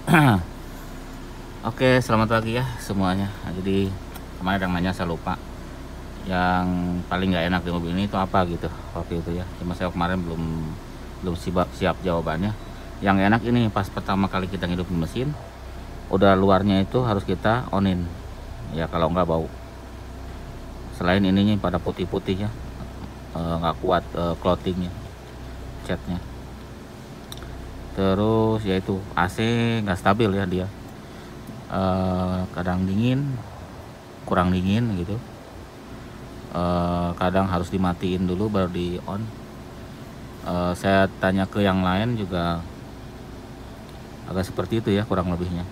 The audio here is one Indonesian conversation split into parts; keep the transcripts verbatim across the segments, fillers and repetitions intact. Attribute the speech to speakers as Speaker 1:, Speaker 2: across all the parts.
Speaker 1: Oke, selamat pagi ya semuanya. Nah, jadi kemarin yang nanya saya lupa. Yang paling nggak enak di mobil ini itu apa gitu waktu itu ya. Cuma saya kemarin belum belum siap siap jawabannya. Yang enak ini pas pertama kali kita ngidupin mesin, udah luarnya itu harus kita onin. Ya kalau nggak bau. Selain ininya pada putih-putih ya, eh, nggak kuat eh, clothingnya, catnya. Terus yaitu A C nggak stabil ya dia. Eh, kadang dingin, kurang dingin gitu. Eh, kadang harus dimatiin dulu baru di on. Eh, saya tanya ke yang lain juga agak seperti itu ya kurang lebihnya.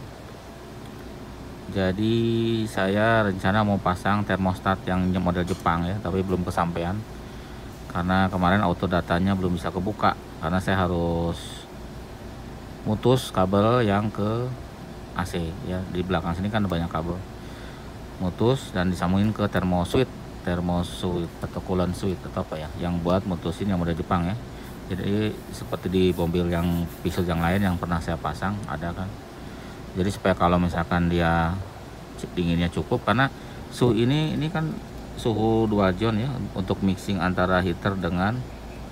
Speaker 1: Jadi saya rencana mau pasang termostat yang model Jepang ya, tapi belum kesampaian karena kemarin auto datanya belum bisa kebuka karena saya harus mutus kabel yang ke A C ya. Di belakang sini kan banyak kabel, mutus dan disambungin ke thermo switch thermo switch atau coolant switch atau apa ya, yang buat mutusin yang model Jepang ya. Jadi seperti di mobil yang Pixel yang lain yang pernah saya pasang ada kan. Jadi supaya kalau misalkan dia dinginnya cukup, karena suhu ini ini kan suhu dua zone ya untuk mixing antara heater dengan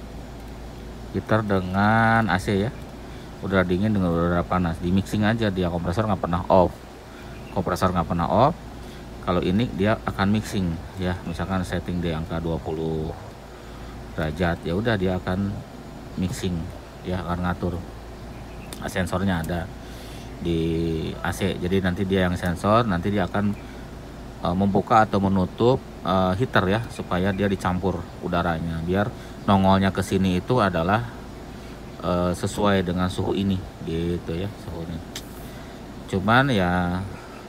Speaker 1: heater dengan A C ya. Udara dingin dengan udara panas di mixing aja, dia kompresor nggak pernah off kompresor nggak pernah off. Kalau ini dia akan mixing ya, misalkan setting di angka dua puluh derajat ya udah dia akan mixing, dia akan ngatur. Sensornya ada di A C, jadi nanti dia yang sensor, nanti dia akan uh, membuka atau menutup uh, heater ya supaya dia dicampur udaranya biar nongolnya ke sini itu adalah uh, sesuai dengan suhu ini gitu ya, suhu ini. Cuman ya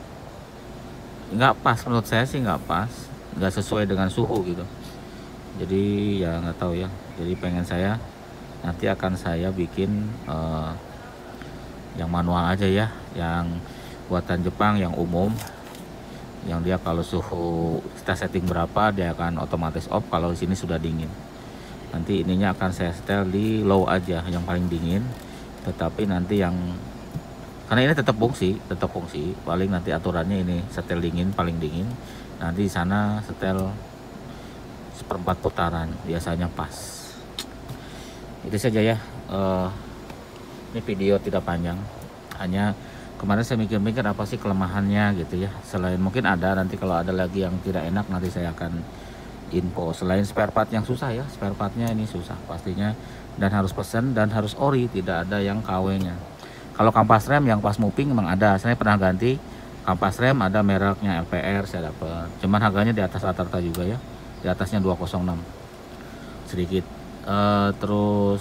Speaker 1: nggak pas, menurut saya sih nggak pas, nggak sesuai dengan suhu gitu. Jadi ya nggak tahu ya, jadi pengen saya nanti akan saya bikin uh, yang manual aja ya, yang buatan Jepang yang umum, yang dia kalau suhu kita setting berapa dia akan otomatis off kalau di sini sudah dingin. Nanti ininya akan saya setel di low aja yang paling dingin, tetapi nanti yang karena ini tetap fungsi tetap fungsi paling nanti aturannya ini setel dingin paling dingin, nanti di sana setel seperempat putaran biasanya pas. Itu saja ya. Uh, ini video tidak panjang, hanya kemarin saya mikir-mikir apa sih kelemahannya gitu ya. Selain mungkin ada nanti kalau ada lagi yang tidak enak nanti saya akan info. Selain spare part yang susah ya, spare partnya ini susah pastinya, dan harus pesan dan harus ori, tidak ada yang K W-nya. Kalau kampas rem yang pas moving memang ada, saya pernah ganti kampas rem, ada mereknya L P R saya dapat, cuman harganya di atas rata-rata juga ya, di atasnya dua nol enam sedikit. Uh, terus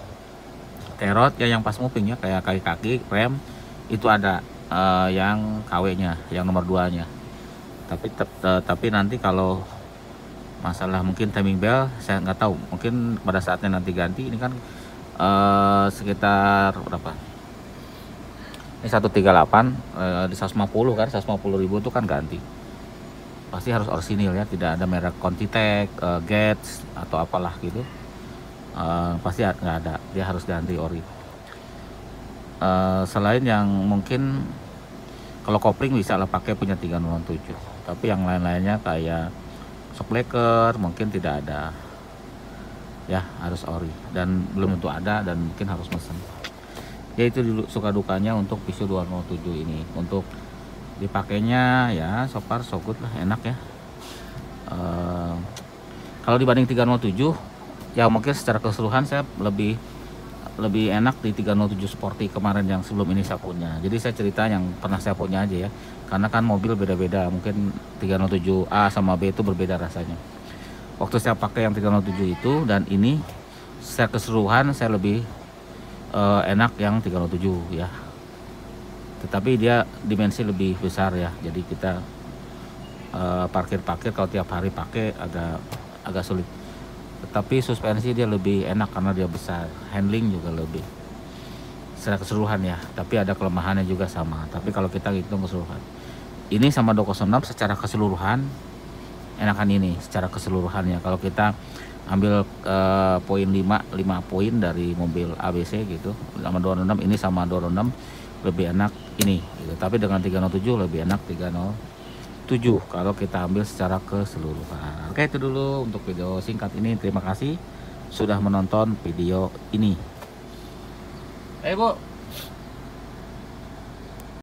Speaker 1: terot ya yang pas moving ya, kayak kaki-kaki rem itu ada uh, yang K W-nya, yang nomor dua nya. Tapi uh, tapi nanti kalau masalah mungkin timing bell saya nggak tahu, mungkin pada saatnya nanti ganti. Ini kan uh, sekitar berapa? Ini seratus tiga puluh delapan, uh, di seratus lima puluh kan, seratus lima puluh ribu itu kan ganti. Pasti harus orisinil ya, tidak ada merek Contitech, uh, Gates atau apalah gitu. Uh, pasti nggak ada, dia harus ganti ori. Uh, selain yang mungkin kalau kopling bisa lah pakai punya tiga nol tujuh, tapi yang lain-lainnya kayak shockbreaker mungkin tidak ada ya, harus ori dan belum tentu ada dan mungkin harus mesen ya. Itu dulu suka dukanya untuk Peugeot dua nol tujuh ini. Untuk dipakainya ya so far so good lah, enak ya. Uh, kalau dibanding tiga nol tujuh ya mungkin secara keseluruhan saya lebih lebih enak di tiga nol tujuh Sporty kemarin yang sebelum ini saya punya. Jadi saya cerita yang pernah saya punya aja ya, karena kan mobil beda-beda, mungkin tiga nol tujuh A sama B itu berbeda rasanya. Waktu saya pakai yang tiga nol tujuh itu dan ini secara keseluruhan saya lebih uh, enak yang tiga nol tujuh ya, tetapi dia dimensi lebih besar ya, jadi kita uh, parkir-parkir kalau tiap hari pakai agak agak sulit. Tetapi suspensi dia lebih enak karena dia besar, handling juga lebih secara keseluruhan ya. Tapi ada kelemahannya juga sama, tapi kalau kita hitung keseluruhan ini sama dua nol enam secara keseluruhan enakan ini secara keseluruhannya. Kalau kita ambil uh, poin lima, lima poin dari mobil A B C gitu sama dua nol enam, ini sama dua nol enam lebih enak ini gitu. Tapi dengan tiga nol tujuh lebih enak tiga nol tujuh kalau kita ambil secara keseluruhan. Oke, itu dulu untuk video singkat ini. Terima kasih sudah menonton video ini. Eh Bu,